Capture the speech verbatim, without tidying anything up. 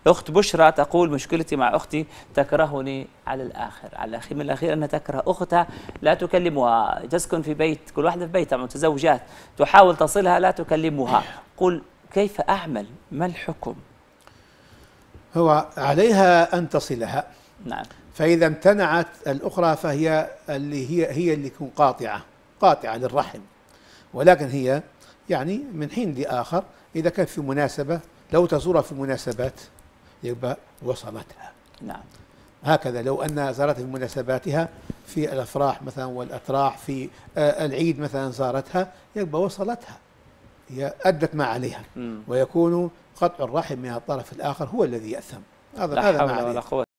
أخت بشرى تقول مشكلتي مع أختي تكرهني على الآخر، على الأخير من الأخير أنها تكره أختها، لا تكلمها، تسكن في بيت، كل واحدة في بيتها متزوجات، تحاول تصلها لا تكلمها، قل كيف أعمل؟ ما الحكم؟ هو عليها أن تصلها. نعم. فإذا امتنعت الأخرى فهي اللي هي هي اللي تكون قاطعة قاطعة للرحم، ولكن هي يعني من حين لآخر إذا كان في مناسبة لو تزورها في مناسبات يبقى وصلتها. نعم. هكذا لو أن زارتها في مناسباتها في الأفراح مثلا والأتراح، في العيد مثلا زارتها يبقى وصلتها، هي أدت ما عليها. م. ويكون قطع الرحم من الطرف الآخر هو الذي يأثم. هذا لا هذا ما حول عليه. ولا قوة